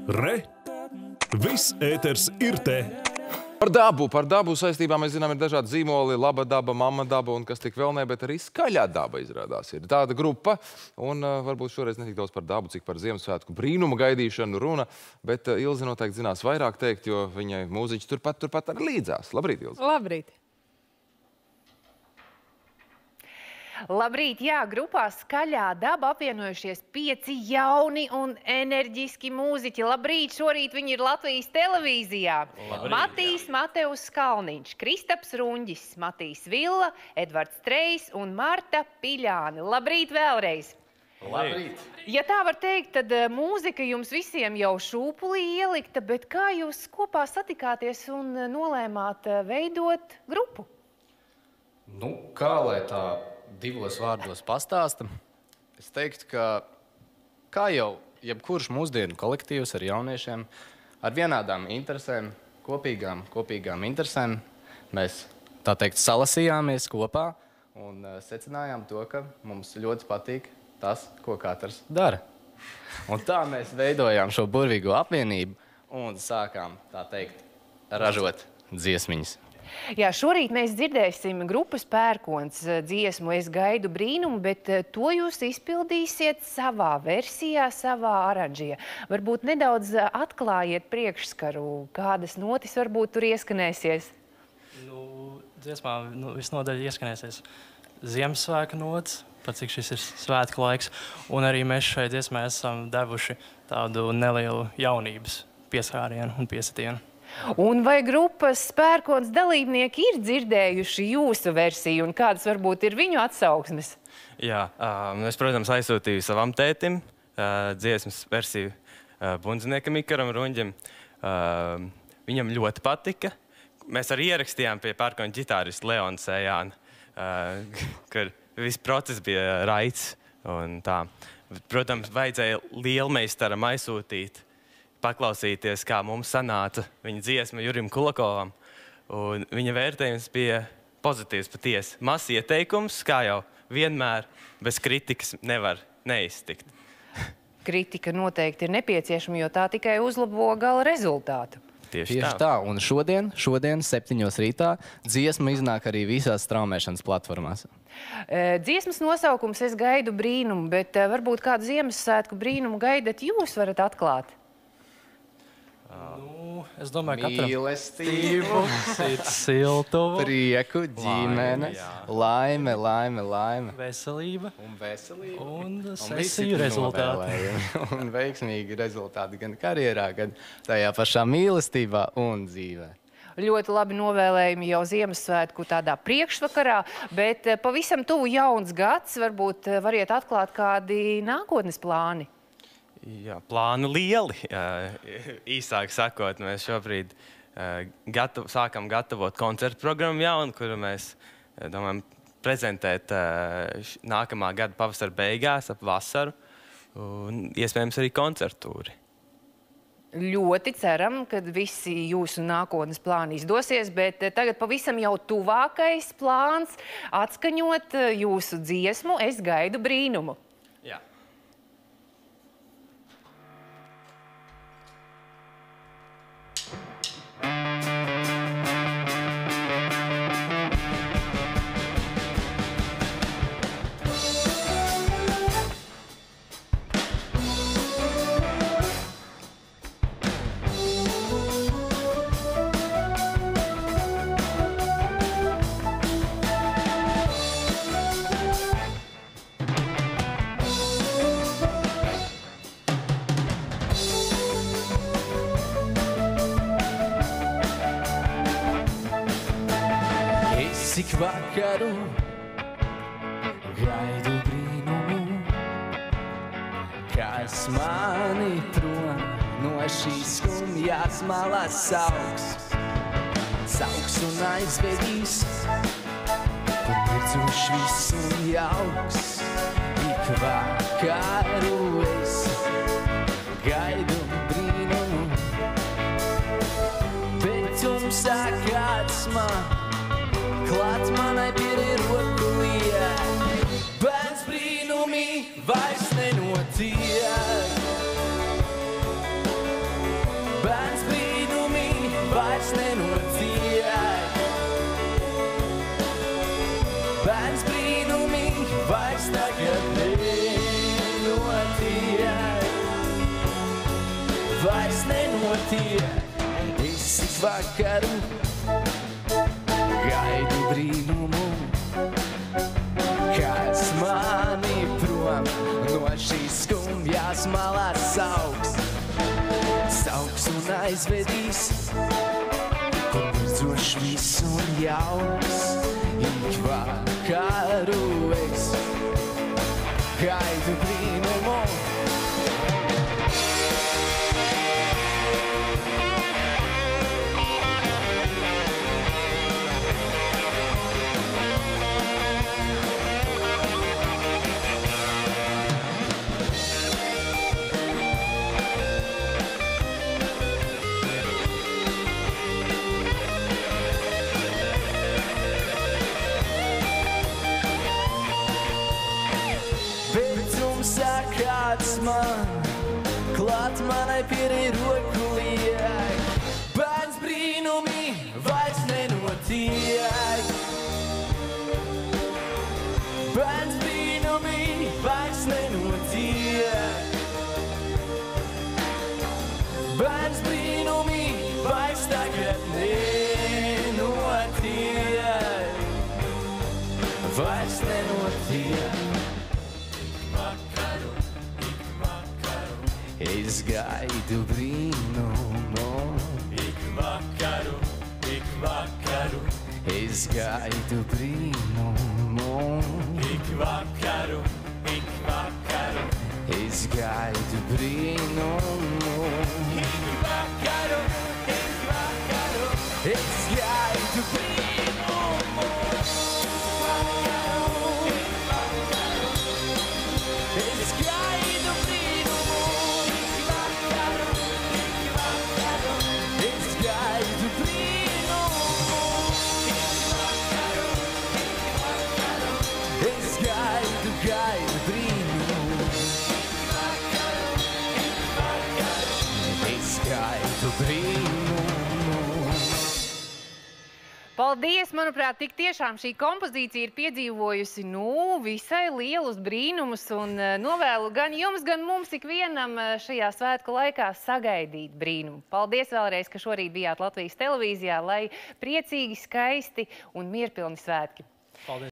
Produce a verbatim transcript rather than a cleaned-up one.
Re! Viss ēters ir te! Par dabu, par dabu saistībā mēs zinām ir dažādi zīmoli, laba daba, mamma daba un kas tik vēl ne, bet arī skaļā daba izrādās ir tāda grupa. Un uh, varbūt šoreiz netik daudz par dabu, cik par Ziemassvētku brīnumu gaidīšanu runa, bet uh, Ilze noteikti zinās vairāk teikt, jo viņai mūziķi turpat, turpat arī līdzās. Labrīt, Ilze! Labrīt! Labrīt, jā, grupā Skaļā daba apvienojušies pieci jauni un enerģiski mūziķi. Labrīt, šorīt viņi ir Latvijas televīzijā. Labrīt, Matīs jā. Mateus Kalniņš, Kristaps Runģis, Matīs Villa, Edvards Trejs un Marta Piļāni. Labrīt vēlreiz! Labrīt! Ja tā var teikt, tad mūzika jums visiem jau šūpulī ielikta, bet kā jūs kopā satikāties un nolēmāt veidot grupu? Nu, kā lai tā divos vārdos pastāsta? Es teiktu, ka kā jau jebkurš mūsdienu kolektīvs ar jauniešiem, ar vienādām interesēm, kopīgām, kopīgām interesēm, mēs, tā teikt, salasījāmies kopā un uh, secinājām to, ka mums ļoti patīk tas, ko katrs dara. Un tā mēs veidojām šo burvīgo apvienību un sākām, tā teikt, ražot dziesmiņas. Jā, šorīt mēs dzirdēsim grupas Pērkons dziesmu Es gaidu brīnumu, bet to jūs izpildīsiet savā versijā, savā aranžijā. Varbūt nedaudz atklājiet priekšskaru, kādas notis varbūt tur ieskanēsies? Nu, dziesmā nu, visnodaļ ieskanēsies Ziemassvētku notis, pat cik šis ir svētku laiks, un arī mēs šai dziesmai esam devuši tādu nelielu jaunības pieskārienu un piesitienu. Un vai grupas Pērkons dalībnieki ir dzirdējuši jūsu versiju un kādas varbūt ir viņu atsauksmes? Jā, es, protams, aizsūtīju savam tētim dziesmas versiju bundziniekam Ikaram Runģim. Viņam ļoti patika. Mēs arī ierakstījām pie Pērkona ģitāristu Leona Sējāna, kur viss process bija raids un tā. Protams, vajadzēja lielmeistaram aizsūtīt, paklausīties, kā mums sanāca viņa dziesma Jurim Kulakovam. Un viņa vērtējums bija pozitīvs patiesi. Mazs ieteikums, kā jau vienmēr, bez kritikas nevar neiztikt. Kritika noteikti ir nepieciešama, jo tā tikai uzlabo gala rezultātu. Tieši, Tieši tā. tā. Un šodien, šodien, septiņos rītā, dziesma iznāk arī visās straumēšanas platformās. E, dziesmas nosaukums Es gaidu brīnumu, bet varbūt kādu Ziemassvētku brīnumu gaidat jūs varat atklāt? Nu, es domāju, ka katram mīlestību, siltumu, prieku, ģimene, laime, laime, laime. Veselība un veselība. Un sesiju rezultāti. Un veiksmīgi rezultāti gan karjerā, gan tajā pašā mīlestībā un dzīvē. Ļoti labi novēlējumi jau Ziemassvētku tādā priekšvakarā, bet pavisam tuvu jauns gads, varbūt variet atklāt kādi nākotnes plāni. Jā, plāni lieli. Īsāk sakot, mēs šobrīd gatav, sākam gatavot koncertu programmu jaunu, kuru mēs domājam prezentēt nākamā gada pavasara beigās ap vasaru un iespējams arī koncertūri. Ļoti ceram, ka visi jūsu nākotnes plāni izdosies, bet tagad pavisam jau tuvākais plāns atskaņot jūsu dziesmu Es gaidu brīnumu. Jā. Cik vakaru gaidu brīnumu, kas mani prom no šīs skumjās malas sauks. Sauks un aizvedīs, un pirdzuš viss un jauks. Ik vakaru es gaidu brīnumu, bet tumsā kāds man klāt manai pieri roku iet. Bērns brīnumi vairs nenotiek. vairs nenotiek. Es ik vakaru gaidu brīnumu, kāds mani prom no šīs skumjās malās sauks. Sauks un aizvedīs, kur mirdzošs viss un jauks. Ik vakaru es gaidu brīnumu. Kāds man klāt manai pierai roku liek. Bērns brīnumi vairs nenotiek. Bērns brīnumi vairs nenotiek. Bērns brīnumi vairs tagad nenotiek. Vairs nenotiek. Es gaidu brīnumu. Ik vakaru, ik vakaru. Es gaidu brīnumu. Ik vakaru, ik vakaru. Es gaidu brīnumu. Ik vakaru, ik vakaru. Es gaidu brīnumu. Es gaidu brīnumu. Gaidu brīnumu. Es gaidu brīnumu. Paldies! Manuprāt, tik tiešām šī kompozīcija ir piedzīvojusi, nu, visai lielus brīnumus un novēlu gan jums, gan mums ikvienam šajā svētku laikā sagaidīt brīnumu. Paldies vēlreiz, ka šorīt bijāt Latvijas televīzijā, lai priecīgi, skaisti un mierpilni svētki. Paldies!